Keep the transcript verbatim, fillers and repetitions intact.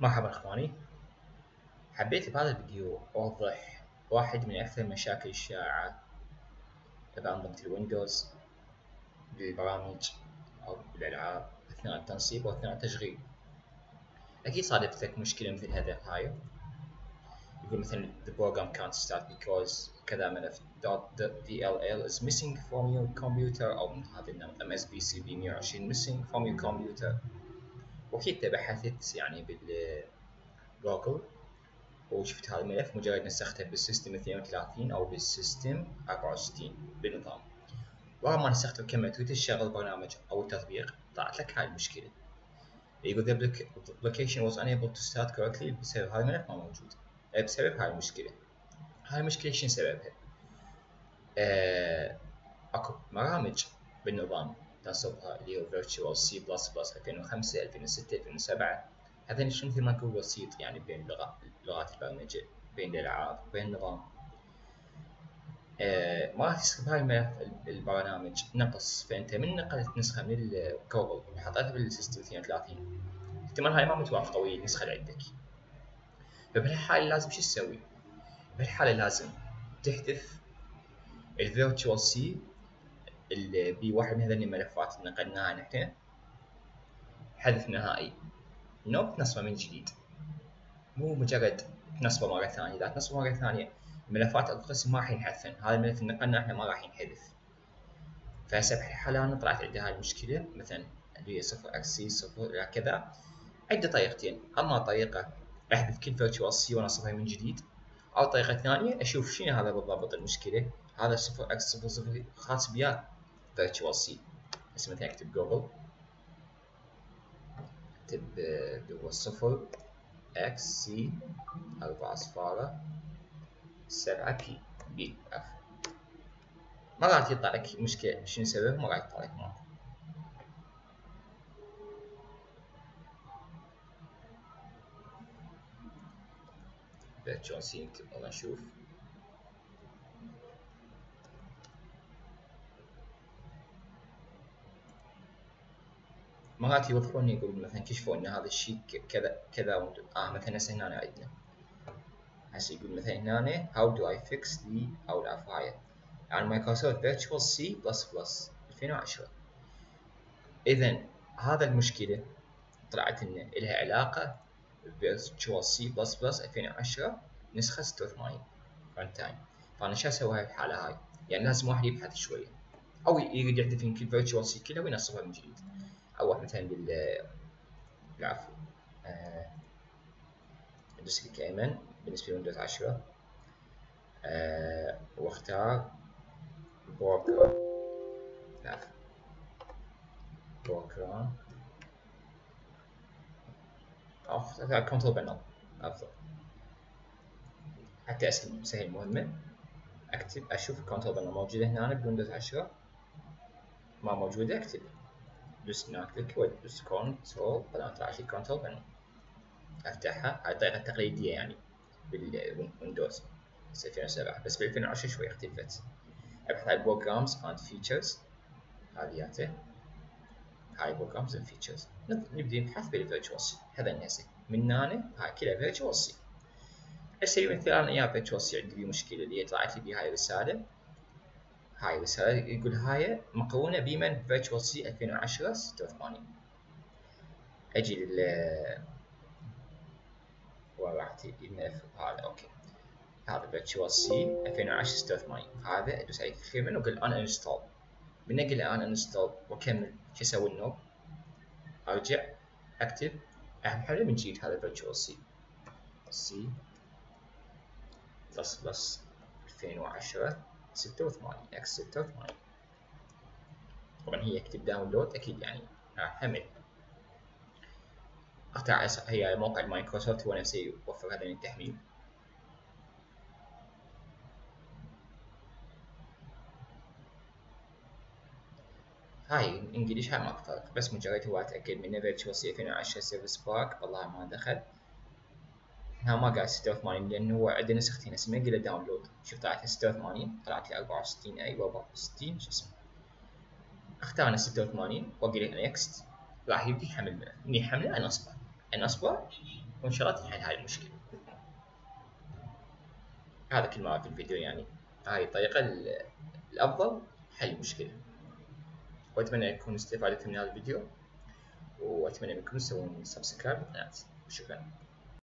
مرحبا اخواني، حبيت بهذا الفيديو اوضح واحد من اكثر المشاكل الشائعة بأنظمة الويندوز بالبرامج او بالالعاب اثناء التنصيب واثناء التشغيل. اكيد صادفتك مشكلة مثل هذا هاي، يقول مثلا the program can't start because كذا ملف .dll is missing from your computer او من هذا النمط ام اس بي سي بي مية وعشرين missing from your computer. واكيد بحثت يعني بالجوجل وشفت هذا الملف، مجرد نسخته بالسيستم اثنين وثلاثين او بالسيستم أربعة وستين بالنظام، ورغم ما نسخته وكملت وتشغل تشغل البرنامج او التطبيق طلعت لك هاي المشكله. يقول the application was unable to start correctly بسبب هذا الملف ما موجود، بسبب هاي المشكله. هاي المشكله شنو سببها؟ آه، اكو برامج بالنظام تنصبها اللي هو فيرتشوال سي بلس بلس ألفين وخمسة ألفين وستة ألفين وسبعة. هذين شنو مثل ما نقول وسيط يعني بين لغات البرمجه، بين الالعاب بين النظام. آه ما راح تسحب هاي الملف البرنامج نقص، فانت من نقلت نسخه من الجوجل وحطيتها بالسيستم اثنين وثلاثين احتمال هاي ما متوافقه ويا النسخه اللي عندك. فبهالحاله لازم شو تسوي؟ بهالحاله لازم تحذف الفيرتشوال سي اللي بواحد من هذين الملفات اللي نقلناها نحن، حذف نهائي، نو تنصبه من جديد، مو مجرد تنصبه مره ثانيه. اذا تنصبه مره ثانيه الملفات او القسم ما راح ينحذفن، هذا الملف اللي نقلناه احنا ما راح ينحذف. فهسه بهالحالة أنا طلعت عندي هاي المشكلة مثلا اللي هي صفر اكس سي صفر إلى كذا. عندي طريقتين، أما طريقة أحذف كل فيرتشوال سي وأنصبها من جديد، أو طريقة ثانية أشوف شنو هذا بالضبط المشكلة. هذا صفر اكس صفر صفر خاص بيا فيرتشوال سي، بس مثلا أكتب جوجل، أكتب اللي هو صفر اكس سي أربعة صفارة سبعة بي بي اف. مرات يطلع لك مشكلة شنو سبب، مرات يطلع لك ماكو. فيرتشوال سي نكتب والله نشوف. مرات يوضحون يقول مثلا كشفوا ان هذا الشيء كذا كذا اه مثلا هسه هنا عندنا هسه يقول مثلا هنا how do I fix the او العفاية يعني مايكروسوفت فيرتشوال سي بلس بلس ألفين وعشرة. اذا هذا المشكلة طلعت لنا لها علاقة فيرتشوال سي بلس بلس ألفين وعشرة نسخة ستة وثمانين ران تايم. فانا شو اسوي هاي الحالة هاي؟ يعني لازم واحد يبحث شوية او يريد يحذف يمكن فيرتشوال سي كلها وينصبها من جديد، او مثلا بال العفو آه ادوس كليك ايمن بالنسبه لويندوز عشرة آه واختار بروجرام العفو بروجرام او اختار كنترول بانل افضل حتى اسهل سهل المهمه. اكتب اشوف كنترول بانل موجوده هنا بويندوز عشرة، ما موجوده اكتب دوس هنا كليك وادوس كنترول بانل طلعت لي كنترول بانل، افتحها. هاي الطريقه التقليديه يعني بالويندوز ألفين وسبعة، بس ب ألفين وعشرة شوي اختلفت. ابحث عن بروجرامز اند فيتشرز، هذياته هاي بروجرامز اند فيتشرز. نبدا نبحث بالفيرتشوال سي، هذا هسه من هنا هاي كلها فيرتشوال سي. هسه مثلا انا يا فيرتشوال سي عندي مشكله اللي طلعت لي بهاي الرساله، هاي الرساله يقول هاي مقرونه بمن فيرتشوال سي ألفين وعشرة ستة وثمانين. اجي لل وراحت الملف هذا اوكي، هذا فيرتشوال سي ألفين وعشرة ستة وثمانين، هذا ادوس عليه كليك يمين واقول انا انستول. من اقول انا انستول واكمل شو اسوي النوب، ارجع اكتب احمله من جديد هذا فيرتشوال سي سي بلس بلس ألفين وعشرة ستة وثمانين اكس ستة وثمانين. طبعا هي اكتب داونلود اكيد يعني حمل. اختار هي موقع مايكروسوفت هو نفسه يوفر هذا التحميل. هاي انجليش هاي ما فرق، بس مجرد هو اتاكد منه فيرتشوال سي ألفين وعشرة سيرفيس باك. والله ما دخل هنا، ما قال ستة وثمانين لانه هو عندنا نسختين اسمه قله داونلود. شوف طلعت ستة وثمانين، طلعت لي أربعة وستين ايوه أربعة وستين شو اسمه. اختار انا ستة وثمانين واقول له نكست، راح يبدي يحمل. من يحمله انصبه انصبه وإن شاء الله تنحل هاي المشكلة. هذا كل ما في الفيديو، يعني هاي الطريقة الأفضل حل المشكلة. وأتمنى تكونوا استفادتوا من هذا الفيديو، وأتمنى منكم تسوون سبسكرايب للقناة. شكرا.